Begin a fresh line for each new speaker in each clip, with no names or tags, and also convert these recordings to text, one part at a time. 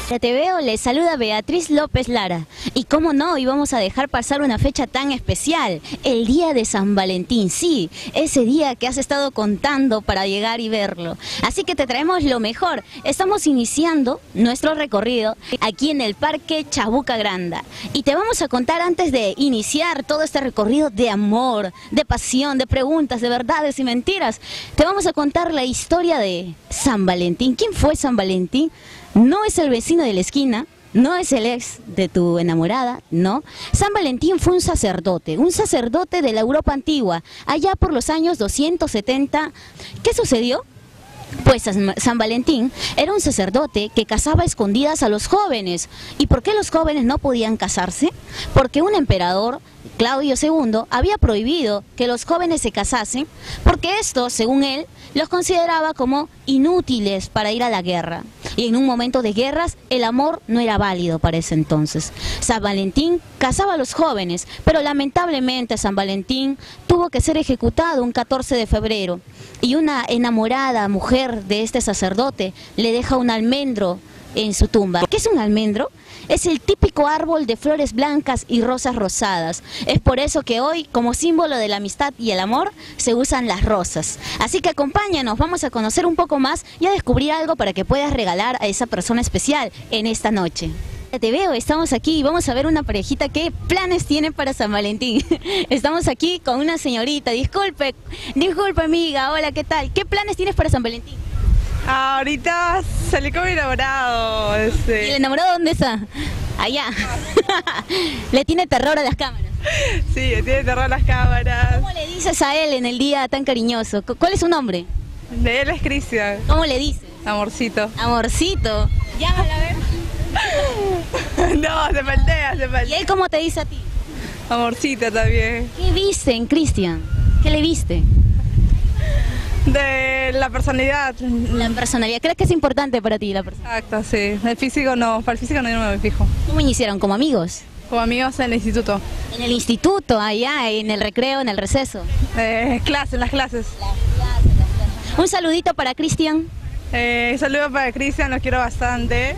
Ya te veo, les saluda Beatriz López Lara. Y cómo no, íbamos a dejar pasar una fecha tan especial, el día de San Valentín. Sí, ese día que has estado contando para llegar y verlo. Así que te traemos lo mejor. Estamos iniciando nuestro recorrido aquí en el Parque Chabuca Granda. Y te vamos a contar antes de iniciar todo este recorrido de amor, de pasión, de preguntas, de verdades y mentiras. Te vamos a contar la historia de San Valentín. ¿Quién fue San Valentín? No es el vecino de la esquina, no es el ex de tu enamorada, no. San Valentín fue un sacerdote de la Europa antigua, allá por los años 270. ¿Qué sucedió? Pues San Valentín era un sacerdote que casaba a escondidas a los jóvenes. ¿Y por qué los jóvenes no podían casarse? Porque un emperador, Claudio II, había prohibido que los jóvenes se casasen, porque esto, según él, los consideraba como inútiles para ir a la guerra. Y en un momento de guerras, el amor no era válido para ese entonces. San Valentín casaba a los jóvenes, pero lamentablemente San Valentín tuvo que ser ejecutado un 14 de febrero. Y una enamorada mujer de este sacerdote le deja un almendro en su tumba. ¿Qué es un almendro? Es el típico árbol de flores blancas y rosas rosadas. Es por eso que hoy, como símbolo de la amistad y el amor, se usan las rosas. Así que acompáñanos, vamos a conocer un poco más y a descubrir algo para que puedas regalar a esa persona especial en esta noche. Te veo, estamos aquí y vamos a ver una parejita. ¿Qué planes tienen para San Valentín? Estamos aquí con una señorita. Disculpe amiga, hola, ¿qué tal? ¿Qué planes tienes para San Valentín?
Ahorita salí con mi enamorado.
¿Y el enamorado dónde está? Allá. Le tiene terror a las cámaras.
Sí, le tiene terror a las cámaras.
¿Cómo le dices a él en el día tan cariñoso? ¿Cuál es su nombre?
De él es Cristian.
¿Cómo le dices?
Amorcito.
Amorcito. Llámala a ver.
No, se faltea.
¿Y él cómo te dice a ti?
Amorcita también.
¿Qué viste en Cristian? ¿Qué le viste?
De la personalidad.
La personalidad. ¿Crees que es importante para ti la personalidad?
Exacto, sí. El físico no, para el físico no me fijo.
¿Cómo iniciaron? ¿Como amigos?
Como amigos en el instituto.
En el instituto, allá, en el recreo, en el receso.
En las clases.
Un saludito para Cristian.
Saludo para Cristian, lo quiero bastante.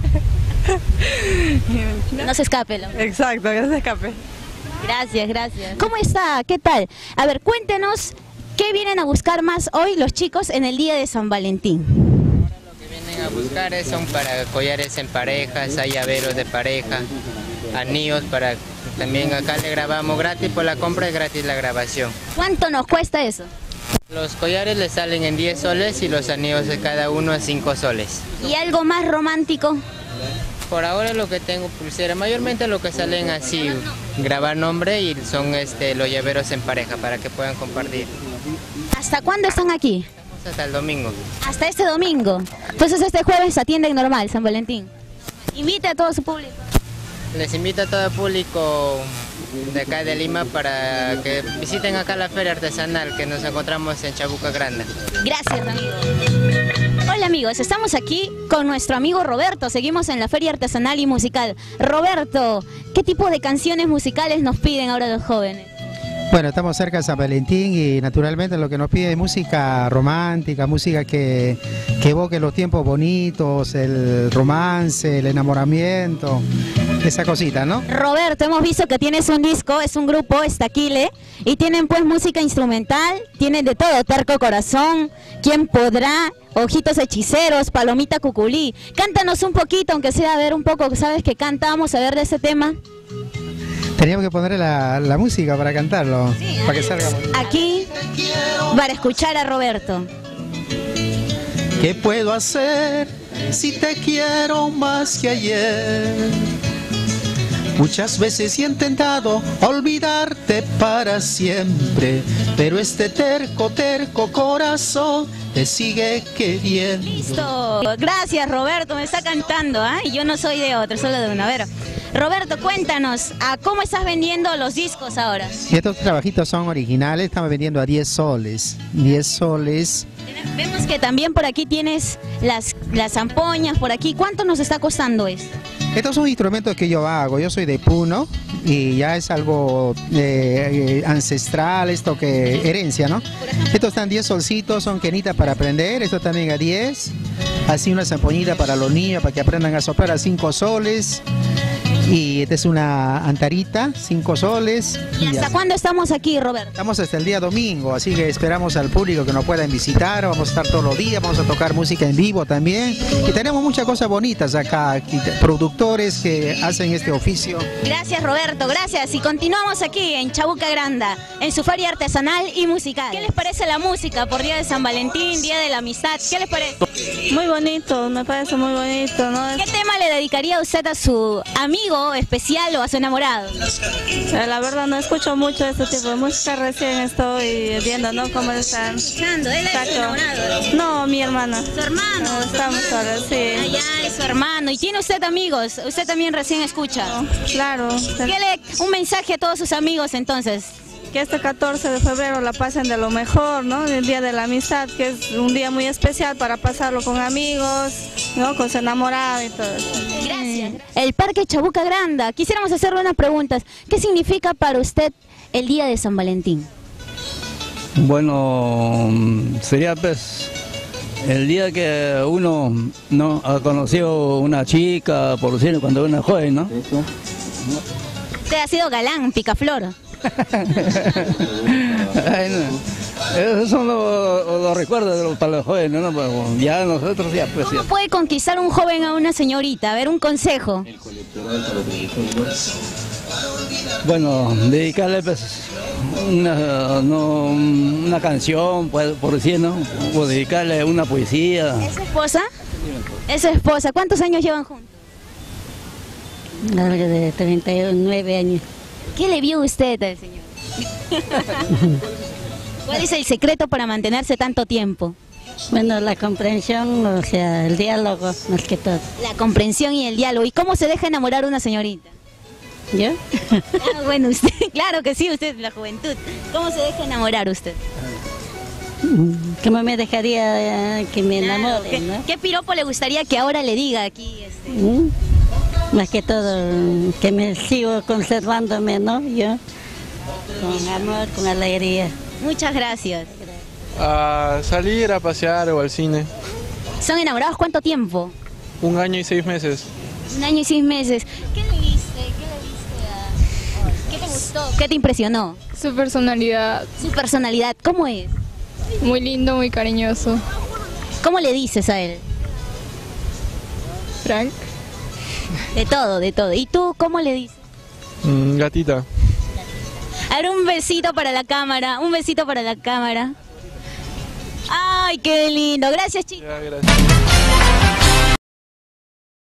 No se escape.
Exacto, que no se escape.
Gracias, gracias. ¿Cómo está? ¿Qué tal? A ver, cuéntenos, ¿qué vienen a buscar más hoy los chicos en el día de San Valentín?
Ahora lo que vienen a buscar son para collares en parejas, hay llaveros de pareja, anillos para... También acá le grabamos gratis, por la compra es gratis la grabación.
¿Cuánto nos cuesta eso?
Los collares le salen en 10 soles y los anillos de cada uno a 5 soles.
¿Y algo más romántico?
Por ahora lo que tengo pulsera, mayormente lo que salen así, grabar nombre y son los llaveros en pareja para que puedan compartir.
¿Hasta cuándo están aquí?
Estamos hasta el domingo.
Hasta este domingo. Entonces este jueves atienden normal, San Valentín. Invite a todo su público.
Les invito a todo el público de acá de Lima para que visiten acá la feria artesanal que nos encontramos en Chabuca Granda.
Gracias, amigo. Hola amigos, estamos aquí con nuestro amigo Roberto, seguimos en la Feria Artesanal y Musical. Roberto, ¿qué tipo de canciones musicales nos piden ahora los jóvenes?
Bueno, estamos cerca de San Valentín y naturalmente lo que nos pide es música romántica, música que evoque los tiempos bonitos, el romance, el enamoramiento, esa cosita, ¿no?
Roberto, hemos visto que tienes un disco, es un grupo, Estaquile, y tienen pues música instrumental, tienen de todo, Terco Corazón, ¿Quién podrá? Ojitos Hechiceros, Palomita Cuculí. Cántanos un poquito, aunque sea a ver un poco, ¿sabes que cantamos? A ver de ese tema.
Teníamos que ponerle la música para cantarlo,
sí,
para que salga.
Aquí, para escuchar a Roberto.
¿Qué puedo hacer si te quiero más que ayer? Muchas veces he intentado olvidarte para siempre, pero este terco corazón te sigue queriendo.
Listo. Gracias, Roberto, me está cantando, ¿ah? Y yo no soy de otro, solo de una. A ver, Roberto, cuéntanos, ¿cómo estás vendiendo los discos ahora?
Y estos trabajitos son originales, estamos vendiendo a 10 soles. 10 soles.
Vemos que también por aquí tienes las zampoñas, por aquí. ¿Cuánto nos está costando esto?
Estos son instrumentos que yo hago, yo soy de Puno y ya es algo ancestral, esto que herencia, ¿no? Estos están 10 solcitos, son quenitas para aprender, estos también a 10. así una zampoñita para los niños, para que aprendan a soplar a 5 soles. Y esta es una antarita, 5 soles.
¿Y hasta cuándo estamos aquí, Roberto?
Estamos hasta el día domingo, así que esperamos al público que nos puedan visitar. Vamos a estar todos los días, vamos a tocar música en vivo también. Y tenemos muchas cosas bonitas acá, aquí, productores que hacen este oficio.
Gracias, Roberto, gracias. Y continuamos aquí en Chabuca Granda, en su feria artesanal y musical. ¿Qué les parece la música por Día de San Valentín, Día de la Amistad? ¿Qué les parece?
Muy bonito, me parece muy bonito, ¿no?
¿Qué tema le dedicaría usted a su amigo especial o a su enamorado?
La verdad no escucho mucho este tipo de música, recién estoy viendo, ¿no? Cómo están.
Escuchando, él es su enamorado.
No, mi hermana.
Su hermano.
Estamos ahora, sí.
Allá es su hermano. ¿Y tiene usted amigos? ¿Usted también recién escucha?
Claro.
Un mensaje a todos sus amigos entonces.
Que este 14 de febrero la pasen de lo mejor, ¿no? El Día de la Amistad, que es un día muy especial para pasarlo con amigos, ¿no? Con su enamorado y todo eso.
Gracias. El Parque Chabuca Granda. Quisiéramos hacerle unas preguntas. ¿Qué significa para usted el Día de San Valentín?
Bueno, sería pues el día que uno no ha conocido una chica, por decirlo, cuando uno es joven, ¿no?
Usted ha sido galán, picaflor.
Esos son los recuerdos para los jóvenes, ¿no? Pues, ya nosotros ya pues...
¿Cómo puede conquistar un joven a una señorita? A ver, un consejo.
Bueno, dedicarle pues una canción, por decir, ¿no? O dedicarle una poesía.
¿Es su esposa? Es su esposa. ¿Cuántos años llevan juntos?
Algo de 39 años.
¿Qué le vio usted al señor? ¿Cuál es el secreto para mantenerse tanto tiempo?
Bueno, la comprensión, o sea, el diálogo, más que todo.
La comprensión y el diálogo. ¿Y cómo se deja enamorar una señorita?
¿Yo?
Ah, bueno, usted, claro que sí, usted, la juventud. ¿Cómo se deja enamorar usted?
¿Cómo me dejaría que me enamore, no?
¿Qué piropo le gustaría que ahora le diga aquí?
Más que todo, que me sigo conservándome, ¿no? Yo, con amor, con alegría.
Muchas gracias.
A salir a pasear o al cine.
¿Son enamorados cuánto tiempo?
1 año y 6 meses.
1 año y 6 meses. ¿Qué le viste? ¿Qué te gustó? ¿Qué te impresionó?
Su personalidad,
Su personalidad, ¿cómo es?
muy lindo, muy cariñoso.
¿Cómo le dices a él?
Frank,
De todo, de todo. ¿Y tú cómo le dices?
Gatita.
A ver, un besito para la cámara, un besito para la cámara. Ay, qué lindo. Gracias, chicos.
Ya, gracias.